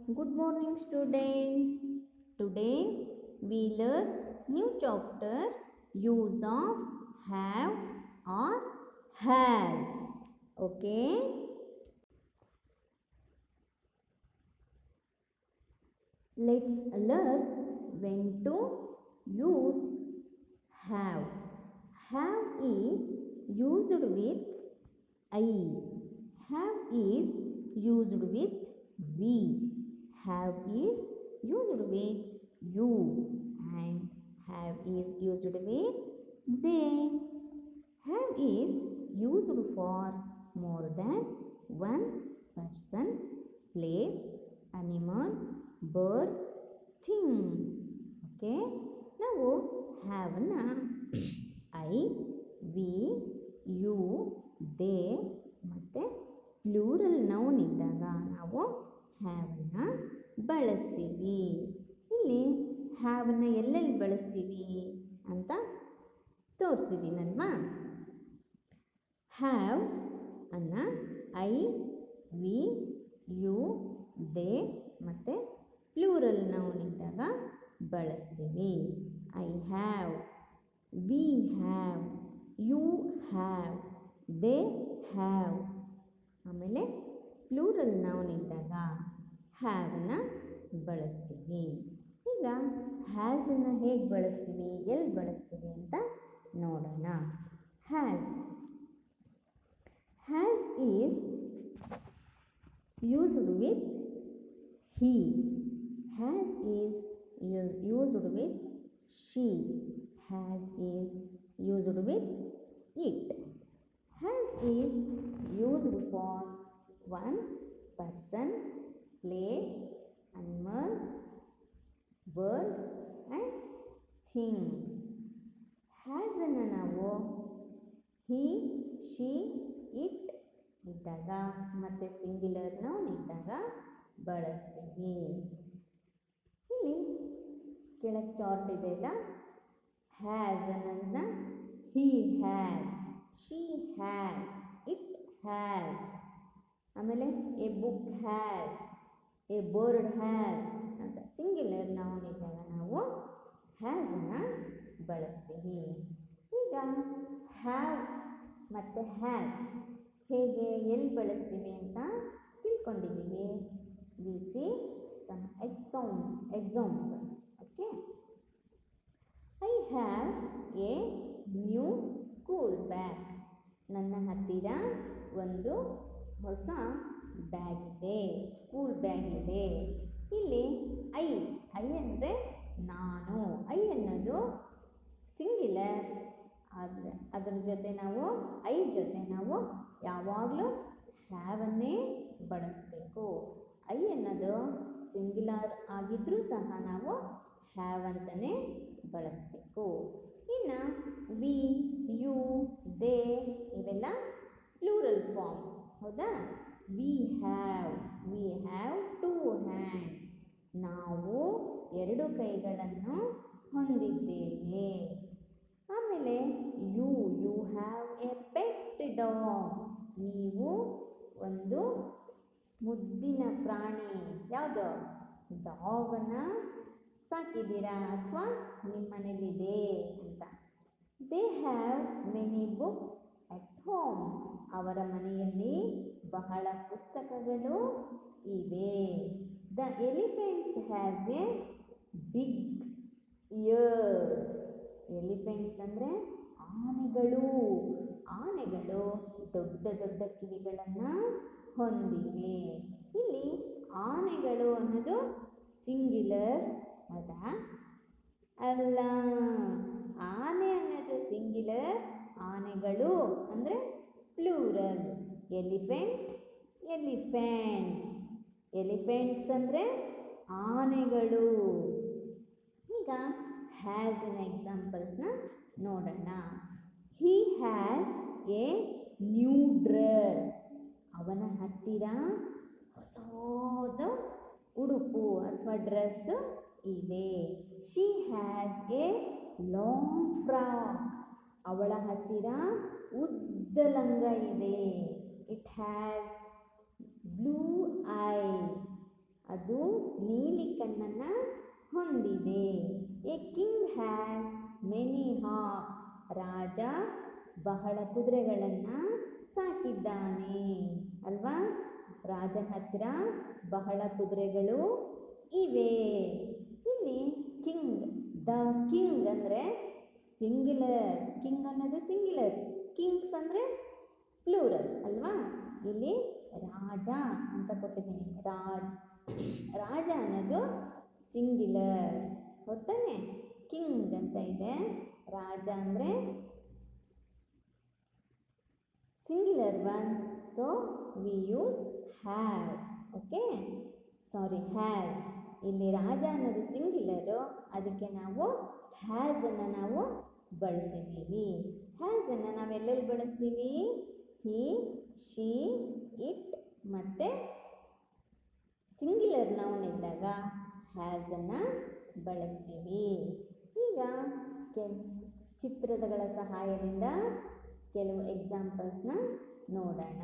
Good morning, students. Today we learn new chapter, use of have or has. Okay. Let's learn when to use have. Have is used with I. Have is used with we. Have is used with you, and have is used with they. Have is used for more than one person, place, animal, bird, thing. Okay, ನಾವು have ನ I, we, you, they ಮತ್ತು plural noun ಇದ್ದಾಗ ನಾವು ಹ್ಯಾವನ್ನ ಬಳಸ್ತೀವಿ. ಇಲ್ಲಿ ಹ್ಯಾವನ್ನ ಎಲ್ಲೆಲ್ಲಿ ಬಳಸ್ತೀವಿ ಅಂತ ತೋರಿಸಿದ್ದೀನಲ್ವಾ. ಹ್ಯಾವ್ ಅನ್ನ ಐ, ವಿ, ಯು, ದೇ ಮತ್ತು ಪ್ಲೂರಲ್ ನೌನ್ ಇದ್ದಾಗ ಬಳಸ್ತೀವಿ. I have, we have, you have, they have. ಆಮೇಲೆ ಪ್ಲೂರಲ್ ನೌನ್ ಇದ್ದಾಗ ಹ್ಯಾವನ್ನ ಬಳಸ್ತೀವಿ. ಈಗ ಹ್ಯಾಸನ್ನು ಹೇಗೆ ಬಳಸ್ತೀವಿ, ಎಲ್ಲಿ ಬಳಸ್ತೀವಿ ಅಂತ ನೋಡೋಣ. Has is used with he. Has is used with she. Has is used with it. Has is used for one person, place, animal, bird and thing. Has ಅನ್ನು ನಾವು he, she, it ಇದ್ದಾಗ ಮತ್ತು ಸಿಂಗ್ಯುಲರ್ ನೌನ್ ಇದ್ದಾಗ ಬಳಸ್ತೀವಿ. ಇಲ್ಲಿ ಕೆಳಗೆ chart ಇದೆ ಇಲ್ಲ, ಹ್ಯಾಸ್ ಅನ್ನೋದನ್ನ he has, she has, it has. ಆಮೇಲೆ a book has, a bird has ಅಂತ ಸಿಂಗ್ಯುಲರ್ ನೌನ್ ಇದ್ದಾಗ ನಾವು ಹ್ಯಾಸನ್ನು ಬಳಸ್ತೀವಿ. ಈಗ ಹ್ಯಾವ್ ಮತ್ತು ಹ್ಯಾಸ್ ಹೇಗೆ ಎಲ್ಲಿ ಬಳಸ್ತೀವಿ ಅಂತ ತಿಳ್ಕೊಂಡಿದ್ದೀವಿ. We see some examples. Okay, I have a new school bag. ನನ್ನ ಹತ್ತಿರ ಒಂದು ಹೊಸ ಬ್ಯಾಗ್ ಇದೆ, ಸ್ಕೂಲ್ ಬ್ಯಾಗ್ ಇದೆ. ಇಲ್ಲಿ ಐ ಅಂದರೆ ನಾನು. ಐ ಅನ್ನೋದು ಸಿಂಗ್ಯುಲರ್, ಅದರ ಜೊತೆ ನಾವು ಐ ಜೊತೆ ನಾವು ಯಾವಾಗಲೂ ಹ್ಯಾವನ್ನೇ ಬಳಸಬೇಕು. ಐ ಅನ್ನೋದು ಸಿಂಗ್ಯುಲರ್ ಆಗಿದ್ರೂ ಸಹ ನಾವು ಹ್ಯಾವ್ ಅಂತಲೇ ಬಳಸಬೇಕು. ಇನ್ನು ವಿ, ಯು, ದೇ ಇವೆಲ್ಲ ಪ್ಲೂರಲ್ ಫಾರ್ಮ್, ಹೌದಾ. We have two hands. ನಾವು ಎರಡು ಕೈಗಳನ್ನು ಹೊಂದಿದ್ದೇವೆ. ಆಮೇಲೆ you have a pet dog. ನೀವು ಒಂದು ಮುದ್ದಿನ ಪ್ರಾಣಿ, ಯಾವುದು, ಡಾಗನ್ನು ಸಾಕಿದ್ದೀರಾ ಅಥವಾ ನಿಮ್ಮ ಮನೇಲಿದೆ ಅಂತ. They have many books at home. ಅವರ ಮನೆಯಲ್ಲಿ ಬಹಳ ಪುಸ್ತಕಗಳು ಇವೆ. The elephants has a big ears. Elephants ಅಂದರೆ ಆನೆಗಳು ದೊಡ್ಡ ದೊಡ್ಡ ಕಿವಿಗಳನ್ನು ಹೊಂದಿವೆ. ಇಲ್ಲಿ ಆನೆಗಳು ಅನ್ನೋದು ಸಿಂಗ್ಯುಲರ್ ಹೌದಾ? ಅಲ್ಲ, ಆನೆ ಅನ್ನೋದು ಸಿಂಗ್ಯುಲರ್, ಆನೆಗಳು ಅಂದರೆ ಪ್ಲೂರಲ್. ಎಲಿಫೆಂಟ್ಸ್ ಅಂದರೆ ಆನೆಗಳು. ಈಗ ಹ್ಯಾಸಿನ ಎಕ್ಸಾಂಪಲ್ಸ್ನ ನೋಡೋಣ. He has a new dress. ಅವನ ಹತ್ತಿರ ಹೊಸದ ಉಡುಪು ಅಥವಾ ಡ್ರೆಸ್ ಇದೆ. She has a long frock. ಅವಳ ಹತ್ತಿರ ಉದ್ದ ಲಂಗ ಇದೆ. It has blue eyes. ಅದು ಕಣ್ಣನ್ನು ಹೊಂದಿದೆ. A king has many horse. ರಾಜ ಬಹಳ ಕುದುರೆಗಳನ್ನು ಸಾಕಿದ್ದಾನೆ ಅಲ್ವಾ. ರಾಜನ ಹತ್ತಿರ ಬಹಳ ಕುದುರೆಗಳು ಇವೆ. ಇಲ್ಲಿ ಕಿಂಗ್, ದ ಕಿಂಗ್ ಅಂದರೆ ಸಿಂಗ್ಯುಲರ್, ಕಿಂಗ್ ಅನ್ನೋದು ಸಿಂಗ್ಯುಲರ್, ಕಿಂಗ್ಸ್ ಅಂದರೆ ಪ್ಲೂರಲ್ ಅಲ್ವಾ. ಇಲ್ಲಿ ರಾಜ ಅಂತ ಕೊಟ್ಟಿದ್ದೀನಿ, ರಾಜ ಅನ್ನೋದು ಸಿಂಗ್ಯುಲರ್ ಗೊತ್ತಾನೆ. ಕಿಂಗ್ ಅಂತ ಇದೆ, ರಾಜ ಅಂದರೆ singular one, so we use have. Okay, sorry has. ಇಲ್ಲಿ ರಾಜ ಅನ್ನೋದು ಸಿಂಗ್ಯುಲರು, ಅದಕ್ಕೆ ನಾವು ಹ್ಯಾಸ್ ಅನ್ನು ನಾವು ಬಳಸಿದ್ದೀವಿ. ಹ್ಯಾಸ್ ಅನ್ನು ನಾವು ಎಲ್ಲೆಲ್ಲಿ ಬಳಸ್ತೀವಿ? ಹಿ, ಶಿ, ಇಟ್ ಮತ್ತು ಸಿಂಗ್ಯುಲರ್ ನೌನ್ ಇದ್ದಾಗ ಹ್ಯಾಸ್ ಅನ್ನು ಬಳಸ್ತೀವಿ. ಈಗ ಚಿತ್ರಗಳ ಸಹಾಯದಿಂದ ಕೆಲವು ಎಕ್ಸಾಂಪಲ್ಸ್ನ ನೋಡೋಣ.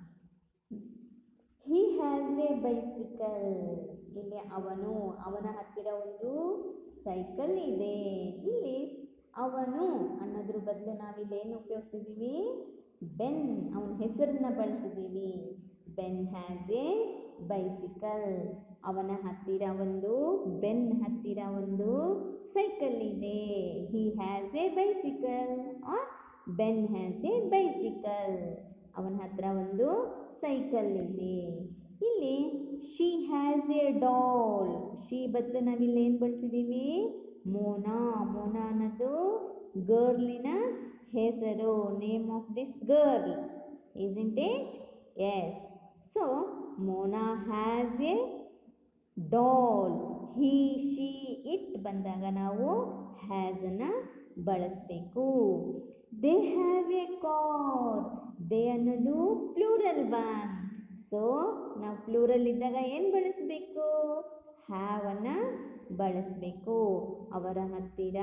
He has a bicycle. ಇಲ್ಲಿ ಅವನ ಹತ್ತಿರ ಒಂದು ಸೈಕಲ್ ಇದೆ. ಇಲ್ಲಿ ಅವನು ಅನ್ನೋದ್ರ ಬದಲು ನಾವಿಲ್ಲಿ ಏನು ಉಪಯೋಗಿಸಿದ್ದೀವಿ? ಬೆನ್, ಅವನ ಹೆಸರನ್ನ ಬಳಸಿದ್ದೀವಿ. Ben has a bicycle. ಅವನ ಹತ್ತಿರ ಬೆನ್ ಹತ್ತಿರ ಒಂದು ಸೈಕಲ್ ಇದೆ. He has a bicycle or Ben has a bicycle. ಅವನ ಹತ್ರ ಒಂದು ಸೈಕಲ್ ಇದೆ. ಇಲ್ಲಿ she has a doll. She ಬದಲು ನಾವಿಲ್ಲಿ ಏನು ಬಳಸಿದ್ದೀವಿ? ಮೋನಾ. ಮೋನಾ ಅನ್ನೋದು ಗರ್ಲಿನ ಹೆಸರು, name of this girl, isn't it? Yes. So Mona has a doll. He, she, it ಬಂದಾಗ ನಾವು has ಅನ್ನು ಬಳಸಬೇಕು. They have a car. They ಅನ್ನೋದು ಪ್ಲೂರಲ್ ಒನ್, ಸೊ ನಾವು ಪ್ಲೂರಲ್ ಇದ್ದಾಗ ಏನು ಬಳಸಬೇಕು? ಹ್ಯಾವ್ ಅನ್ನು ಬಳಸಬೇಕು. ಅವರ ಹತ್ತಿರ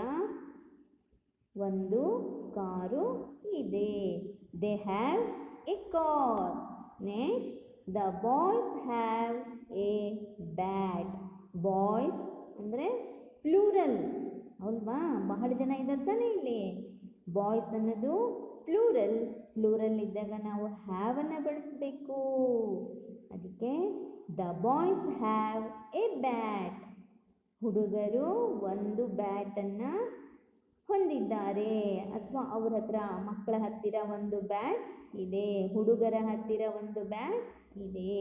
ಒಂದು ಕಾರು ಇದೆ. They have a car. Next, the boys have a bat. Boys ಅಂದರೆ ಪ್ಲೂರಲ್ ಅಲ್ವಾ, ಬಹಳ ಜನ ಇದ್ದಾರೆ ತಾನೇ ಇಲ್ಲಿ. ಬಾಯ್ಸ್ ಅನ್ನೋದು ಪ್ಲೂರಲ್, ಪ್ಲೂರಲ್ ಇದ್ದಾಗ ನಾವು ಹ್ಯಾವ್ ಅನ್ನು ಬಳಸಬೇಕು. ಅದಕ್ಕೆ the boys have a bat. ಹುಡುಗರು ಒಂದು ಬ್ಯಾಟನ್ನು ಹೊಂದಿದ್ದಾರೆ, ಅಥವಾ ಅವ್ರ ಹತ್ರ ಮಕ್ಕಳ ಹತ್ತಿರ ಒಂದು ಬ್ಯಾಟ್ ಇದೆ, ಹುಡುಗರ ಹತ್ತಿರ ಒಂದು ಬ್ಯಾಟ್ ಇದೆ.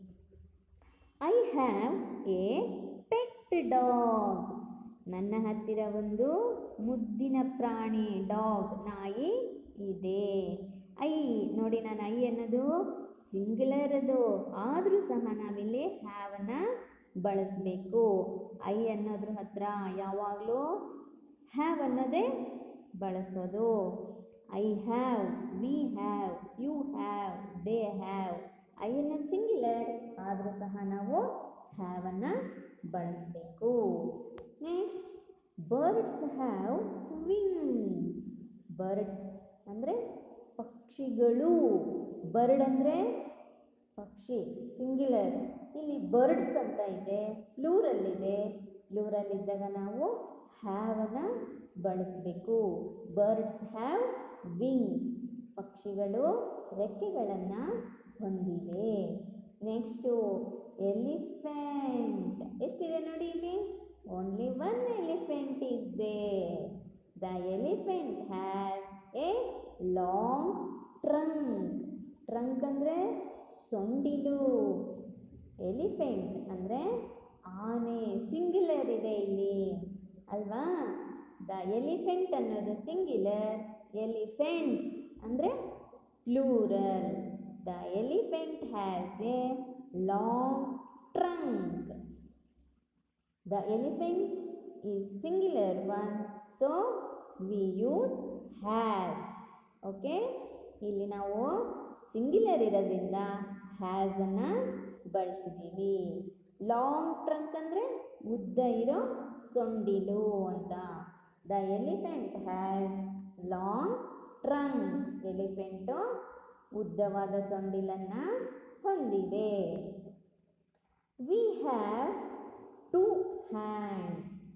I have a pet dog. ನನ್ನ ಹತ್ತಿರ ಒಂದು ಮುದ್ದಿನ ಪ್ರಾಣಿ ಡಾಗ್, ನಾಯಿ ಇದೆ. ಐ ನೋಡಿ, ನಾನು ಐ ಅನ್ನೋದು ಸಿಂಗ್ಯುಲರ್ ಅದು, ಆದರೂ ಸಹ ನಾವಿಲ್ಲಿ ಹ್ಯಾವ್ ಅನ್ನು ಬಳಸಬೇಕು. ಐ ಅನ್ನೋದ್ರ ಹತ್ರ ಯಾವಾಗಲೂ ಹ್ಯಾವ್ ಅನ್ನೋದೇ ಬಳಸೋದು. I have, we have, you have, they have. I ಅನ್ನೋದು ಸಿಂಗ್ಯುಲರ್, ಆದರೂ ಸಹ ನಾವು ಹ್ಯಾವ್ ಅನ್ನು ಬಳಸಬೇಕು. Next, birds have wings. Birds ಅಂದರೆ ಪಕ್ಷಿಗಳು. ಬರ್ಡ್ ಅಂದರೆ ಪಕ್ಷಿ, ಸಿಂಗ್ಯುಲರ್. ಇಲ್ಲಿ ಬರ್ಡ್ಸ್ ಅಂತ ಇದೆ, ಪ್ಲೂರಲ್ ಇದೆ. ಪ್ಲೂರಲ್ ಇದ್ದಾಗ ನಾವು ಹ್ಯಾವ್ ಅನ್ನು ಬಳಸಬೇಕು. Birds have wings. ಪಕ್ಷಿಗಳು ರೆಕ್ಕೆಗಳನ್ನು ಹೊಂದಿವೆ. Next, elephant. ಎಷ್ಟಿದೆ ನೋಡಿ ಇಲ್ಲಿ? Only one elephant is there. The elephant has a long trunk. Trunk ಅಂದರೆ ಸೊಂಡಿಲು. ಎಲಿಫೆಂಟ್ ಅಂದರೆ ಆನೆ, ಸಿಂಗ್ಯುಲರ್ ಇದೆ ಇಲ್ಲಿ ಅಲ್ವಾ. ದ ಎಲಿಫೆಂಟ್ ಅನ್ನೋದು ಸಿಂಗ್ಯುಲರ್, ಎಲಿಫೆಂಟ್ಸ್ ಅಂದರೆ plural. The elephant has a long trunk. The elephant is singular one, so we use has. Okay, ಇಲ್ಲಿ ನಾವು ಸಿಂಗ್ಯುಲರ್ ಇರೋದ್ರಿಂದ ಹ್ಯಾಸ್ ಅನ್ನು ಬಳಸಿದ್ದೀವಿ. ಲಾಂಗ್ ಟ್ರಂಕ್ ಅಂದರೆ ಉದ್ದ ಇರೋ ಸೊಂಡಿಲು ಅಂತ. The elephant has long trunk. Elephant ಉದ್ದವಾದ ಸೊಂಡಿಲನ್ನು ಹೊಂದಿದೆ. ವಿ ಹ್ಯಾವ್ 2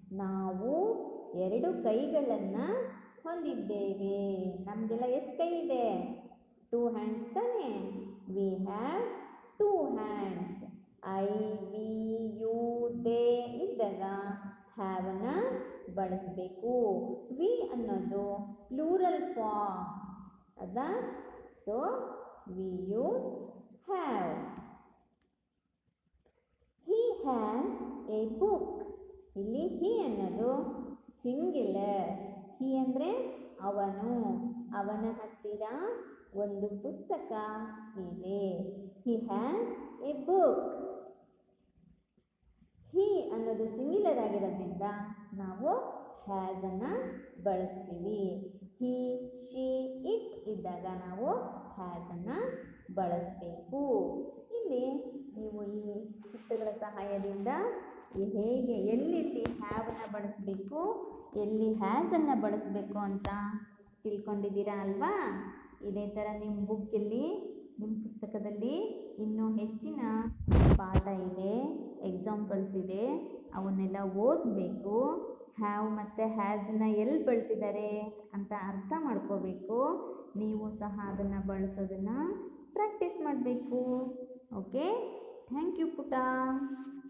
ನಾವು 2 ಕೈಗಳನ್ನು ಹೊಂದಿದ್ದೇವೆ. ನಮಗೆಲ್ಲ ಎಷ್ಟು ಕೈ ಇದೆ? 2 ಹ್ಯಾಂಡ್ಸ್ ತಾನೇ. We have 2 hands. I, we, you, they ಇದ್ದಾಗ ಹ್ಯಾವನ್ನ ಬಳಸಬೇಕು. ವಿ ಅನ್ನೋದು ಪ್ಲೂರಲ್ ಫಾರ್ಮ್ ಅದ. So we use have. He has a book. ಇಲ್ಲಿ ಹಿ ಅನ್ನೋದು ಸಿಂಗ್ಯುಲರ್. ಹಿ ಅಂದರೆ ಅವನು. ಅವನ ಹತ್ತಿರ ಒಂದು ಪುಸ್ತಕ ಇದೆ. He has a book. He ಅನ್ನೋದು ಸಿಂಗ್ಯುಲರ್ ಆಗಿರೋದ್ರಿಂದ ನಾವು ಹ್ಯಾಸ್ ಅನ್ನು ಬಳಸ್ತೀವಿ. ಹಿ, ಶಿ, ಇಟ್ ಇದ್ದಾಗ ನಾವು ಹ್ಯಾಸ್ ಅನ್ನು ಬಳಸಬೇಕು. ಇಲ್ಲಿ ನೀವು ಈ ಚಿತ್ರಗಳ ಸಹಾಯದಿಂದ ಹೇಗೆ ಎಲ್ಲೆಲ್ಲಿ ಹ್ಯಾವನ್ನು ಬಳಸಬೇಕು, ಎಲ್ಲಿ ಹ್ಯಾಸನ್ನು ಬಳಸಬೇಕು ಅಂತ ತಿಳ್ಕೊಂಡಿದ್ದೀರಾ ಅಲ್ವಾ? ಇದೇ ಥರ ನಿಮ್ಮ ಬುಕ್ಕಲ್ಲಿ, ನಿಮ್ಮ ಪುಸ್ತಕದಲ್ಲಿ ಇನ್ನೂ ಹೆಚ್ಚಿನ ಪಾಠ ಇದೆ, ಎಕ್ಸಾಂಪಲ್ಸ್ ಇದೆ. ಅವನ್ನೆಲ್ಲ ಓದಬೇಕು. ಹ್ಯಾವ್ ಮತ್ತು ಹ್ಯಾಸನ್ನ ಎಲ್ಲಿ ಬಳಸಿದ್ದಾರೆ ಅಂತ ಅರ್ಥ ಮಾಡ್ಕೋಬೇಕು. ನೀವು ಸಹ ಅದನ್ನು ಬಳಸೋದನ್ನು ಪ್ರಾಕ್ಟೀಸ್ ಮಾಡಬೇಕು. ಓಕೆ, ಥ್ಯಾಂಕ್ ಯು ಪುಟ.